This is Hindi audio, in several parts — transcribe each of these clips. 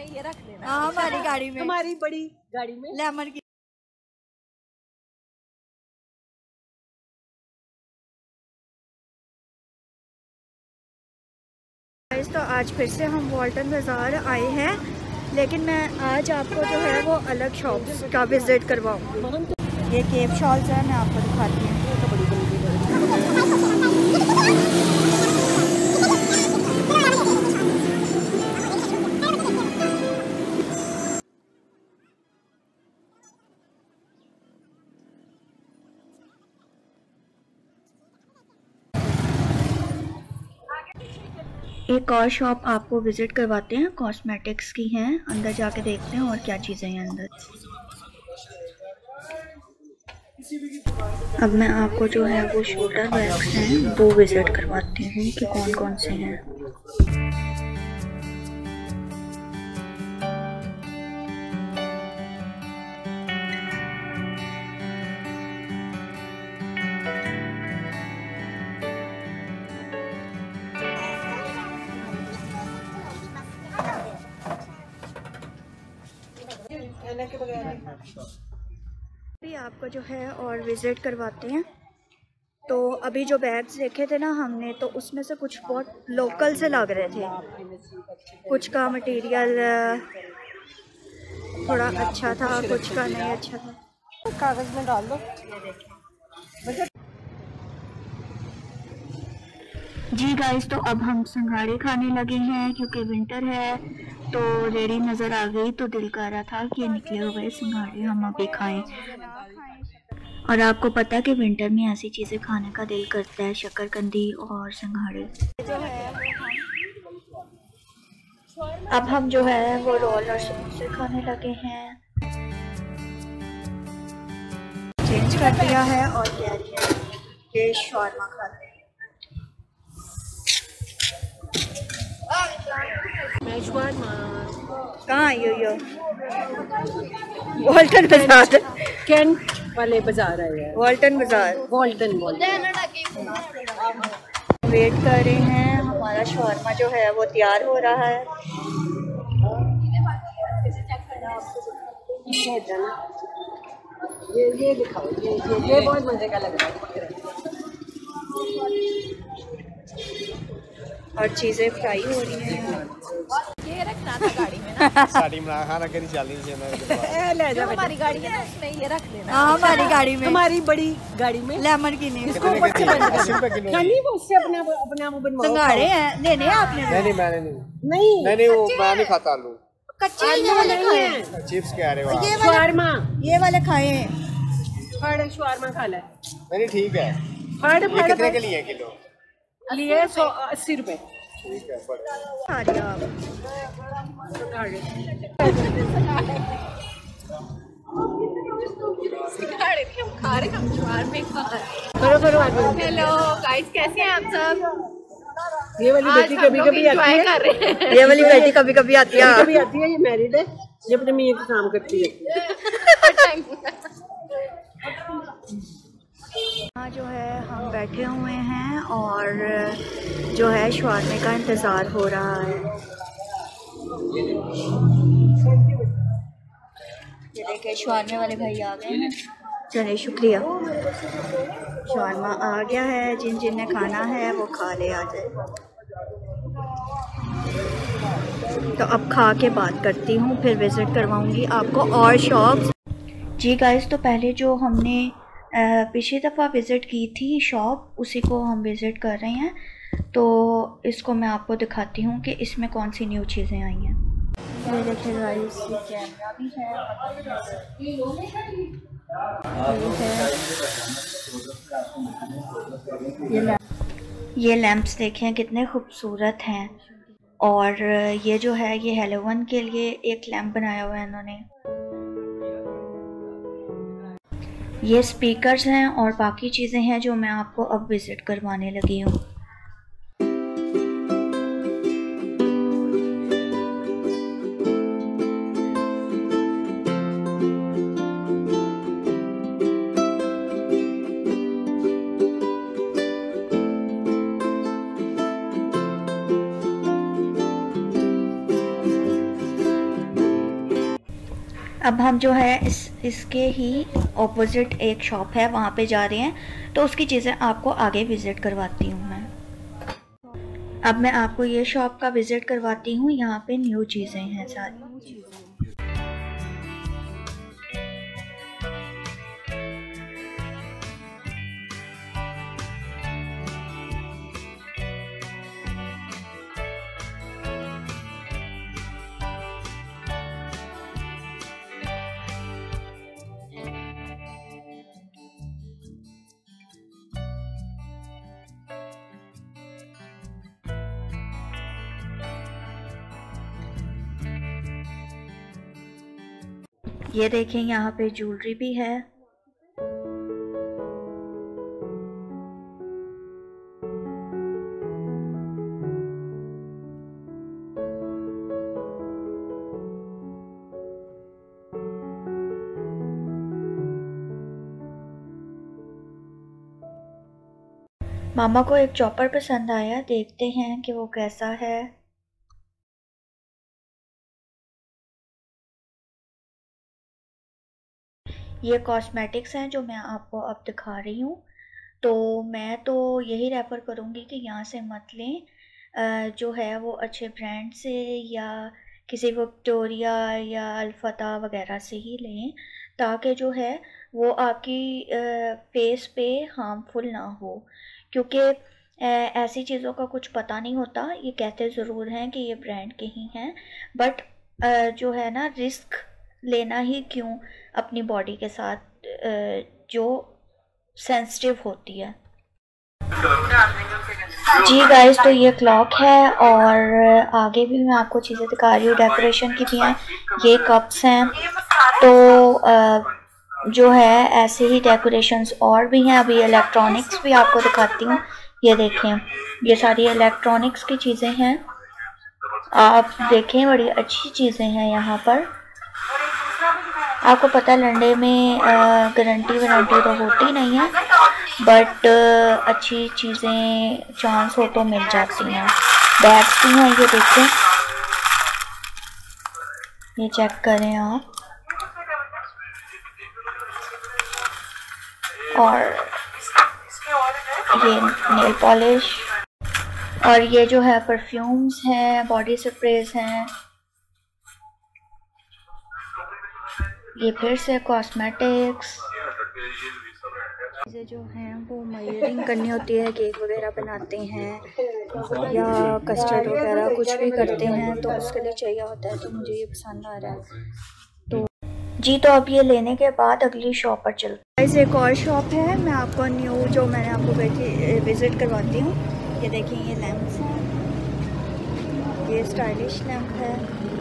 में ये रख लेना। हाँ हमारी गाड़ी में, हमारी बड़ी गाड़ी में लेमन की। तो आज फिर से हम वॉल्टन बाज़ार आए हैं, लेकिन मैं आज आपको जो है वो अलग शॉप्स का विज़िट करवाऊँगी। ये केप शॉल्स है, मैं आपको दिखाती हूँ। एक और शॉप आपको विज़िट करवाते हैं, कॉस्मेटिक्स की हैं। अंदर जाके देखते हैं और क्या चीज़ें हैं अंदर। अब मैं आपको जो है वो शोल्डर बैग्स हैं वो विज़िट करवाती हूँ कि कौन कौन से हैं। अभी आपको जो है और विज़िट करवाते हैं। तो अभी जो बैग्स देखे थे ना हमने, तो उसमें से कुछ बहुत लोकल से लग रहे थे। कुछ का मटेरियल थोड़ा अच्छा था, कुछ का नहीं अच्छा था। कागज में डाल दो। जी गाइस, तो अब हम संघाड़े खाने लगे हैं क्योंकि विंटर है। तो रेडी नज़र आ गई तो दिल कर रहा था कि निकले हुए संघाड़े हम अभी खाएं। और आपको पता है कि विंटर में ऐसी चीज़ें खाने का दिल करता है, शक्करकंदी और संघाड़े। अब हम जो है वो रोल और समोसे खाने लगे हैं। चेंज कर दिया है और कह रही है ये शॉर्मा खाते हैं। कहाँ आई हो? वॉल्टन बाजार, कैंट वाले बाजार आए हैं। वॉल्टन बाजार, वॉल्टन वेट कर रहे हैं। हमारा शॉर्मा जो है वो तैयार हो रहा है। ये दिखाओ, ये बहुत मजे का लग रहा है। और चीज़ें फ्राई हो रही हैं। ये रखना था गाड़ी में ना। साड़ी में खाना करी चाली से ले जा, हमारी गाड़ी है ना, उसमें ये रख लेना। हाँ हमारी गाड़ी में, हमारी बड़ी गाड़ी में लेमन की नहीं, इसको ऊपर से नहीं, वो उससे अपने आप बनवाओ। संघाड़े हैं, लेने हैं आपने? नहीं मैंने नहीं वो मैं नहीं खाता आलू। कच्चे ये वाले खाए, चिप्स कह रहे हो आप? शवारमा, ये वाले खाए हैं। फड़ शवारमा खा ले। नहीं ठीक है। फड़ ये कितने के लिए किलो? लिए 80 रुपए। ठीक है फड़। खा रही हो आप? हेलो गाइस, कैसे हैं आप सब? ये वाली बेटी कभी कभी आती है, ये वाली बेटी कभी कभी आती है, कभी आती है। ये मैरिड है, ये अपने मियां का काम करती है। यहाँ जो है हम बैठे हुए हैं और जो है शवारमे का इंतज़ार हो रहा है। ये देखिए शवारमे वाले भाई आ गए हैं। चलिए शुक्रिया, शवारमा आ गया है। जिन जिन ने खाना है वो खा ले, आ जाए। तो अब खा के बात करती हूँ, फिर विज़िट करवाऊँगी आपको और शॉप्स। जी गाइस, तो पहले जो हमने पिछली दफ़ा विज़िट की थी शॉप, उसी को हम विज़िट कर रहे हैं। तो इसको मैं आपको दिखाती हूँ कि इसमें कौन सी न्यू चीज़ें आई हैं। ये देखिए गाइस, ये कैमरा भी है, ये लैंप्स देखें कितने खूबसूरत हैं। और ये जो है ये हेलोवन के लिए एक लैंप बनाया हुआ है इन्होंने। ये स्पीकर्स हैं और बाकी चीज़ें हैं जो मैं आपको अब विज़िट करवाने लगी हूँ। अब हम जो है इसके ही ऑपोजिट एक शॉप है वहाँ पे जा रहे हैं, तो उसकी चीज़ें आपको आगे विज़िट करवाती हूँ मैं। अब मैं आपको ये शॉप का विज़िट करवाती हूँ। यहाँ पे न्यू चीज़ें हैं सारी। ये देखें, यहाँ पे ज्वेलरी भी है। मामा को एक चॉपर पसंद आया, देखते हैं कि वो कैसा है। ये कॉस्मेटिक्स हैं जो मैं आपको अब दिखा रही हूँ। तो मैं तो यही रेफ़र करूँगी कि यहाँ से मत लें, जो है वो अच्छे ब्रांड से या किसी विक्टोरिया या अल्फता वगैरह से ही लें, ताकि जो है वो आपकी फेस पे हार्मफुल ना हो, क्योंकि ऐसी चीज़ों का कुछ पता नहीं होता। ये कहते ज़रूर हैं कि ये ब्रांड के ही हैं, बट जो है ना, रिस्क लेना ही क्यों अपनी बॉडी के साथ जो सेंसिटिव होती है। जी गाइस, तो ये क्लॉक है और आगे भी मैं आपको चीज़ें दिखा रही हूँ, डेकोरेशन की भी हैं। ये कप्स हैं, तो जो है ऐसे ही डेकोरेशंस और भी हैं। अभी इलेक्ट्रॉनिक्स भी आपको दिखाती हूँ। ये देखें, ये सारी इलेक्ट्रॉनिक्स की चीज़ें हैं, आप देखें, बड़ी अच्छी चीज़ें हैं यहाँ पर। आपको पता है लंडे में गारंटी वारंटी तो होती नहीं है, बट अच्छी चीज़ें चांस हो तो मिल जाती हैं। बैग्स भी हैं, ये देखें, ये चेक करें आप। और ये नेल पॉलिश, और ये जो है परफ्यूम्स हैं, बॉडी स्प्रेज हैं। ये फिर से कॉस्मेटिक्स चीज़ें जो हैं वो मेजरिंग करनी होती है। केक वगैरह बनाते हैं या कस्टर्ड वगैरह कुछ भी करते हैं तो उसके लिए चाहिए होता है, तो मुझे ये पसंद आ रहा है। तो जी, तो अब ये लेने के बाद अगली शॉप पर चलते हैं। एक और शॉप है, मैं आपको न्यू जो मैंने आपको विज़िट करवाती हूँ। ये देखिए, ये लैम्प्स हैं, ये स्टाइलिश लैम्प है।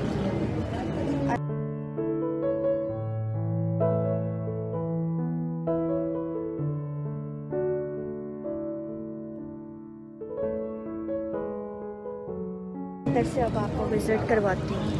इधर से अब आपको विज़िट करवाती हूँ।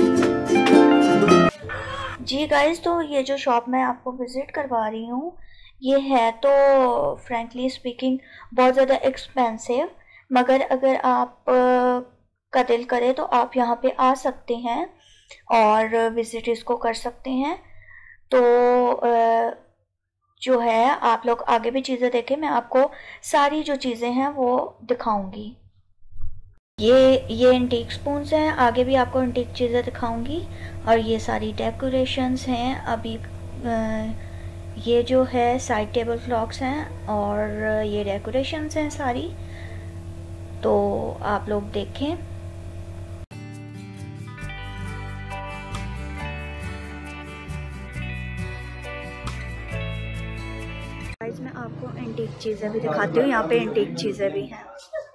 जी गाइस, तो ये जो शॉप मैं आपको विज़िट करवा रही हूँ, ये है तो फ्रैंकली स्पीकिंग बहुत ज़्यादा एक्सपेंसिव, मगर अगर आप का दिल करे तो आप यहाँ पे आ सकते हैं और विज़िट इसको कर सकते हैं। तो जो है आप लोग आगे भी चीज़ें देखें, मैं आपको सारी जो चीज़ें हैं वो दिखाऊंगी। ये एंटीक स्पून्स हैं, आगे भी आपको एंटीक चीज़ें दिखाऊंगी। और ये सारी डेकोरेशंस हैं। अभी ये जो है साइड टेबल क्लॉक्स हैं और ये डेकोरेशंस हैं सारी, तो आप लोग देखें। गाइस मैं आपको एंटीक चीज़ें भी दिखाती हूँ, यहाँ पे एंटीक चीज़ें भी हैं।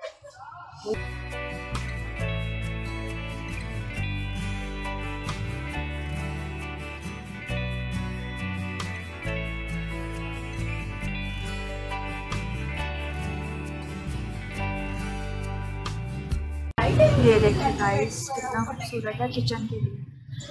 ये देखिए गाइस कितना खूबसूरत है किचन के लिए।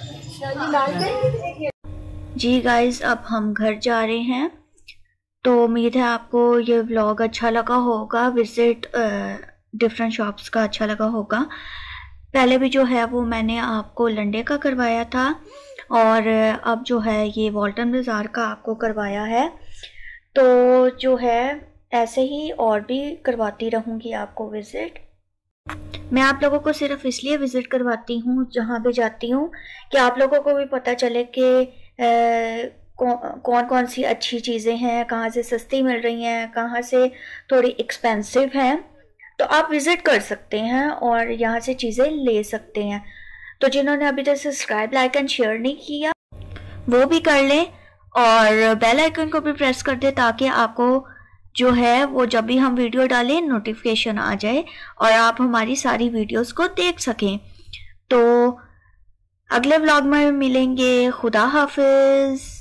जी गाइस अब हम घर जा रहे हैं, तो उम्मीद है आपको ये व्लॉग अच्छा लगा होगा, विजिट डिफरेंट शॉप्स का अच्छा लगा होगा। पहले भी जो है वो मैंने आपको लंडे का करवाया था और अब जो है ये वॉल्टन बाज़ार का आपको करवाया है। तो जो है ऐसे ही और भी करवाती रहूँगी आपको विज़िट। मैं आप लोगों को सिर्फ इसलिए विज़िट करवाती हूँ जहाँ भी जाती हूँ कि आप लोगों को भी पता चले कि कौन कौन सी अच्छी चीज़ें हैं, कहाँ से सस्ती मिल रही हैं, कहाँ से थोड़ी एक्सपेंसिव हैं, तो आप विज़िट कर सकते हैं और यहाँ से चीज़ें ले सकते हैं। तो जिन्होंने अभी तक सब्सक्राइब, लाइक एंड शेयर नहीं किया वो भी कर लें और बेल आइकन को भी प्रेस कर दें ताकि आपको जो है वो जब भी हम वीडियो डालें नोटिफिकेशन आ जाए और आप हमारी सारी वीडियोस को देख सकें। तो अगले व्लॉग में मिलेंगे। खुदा हाफिज़।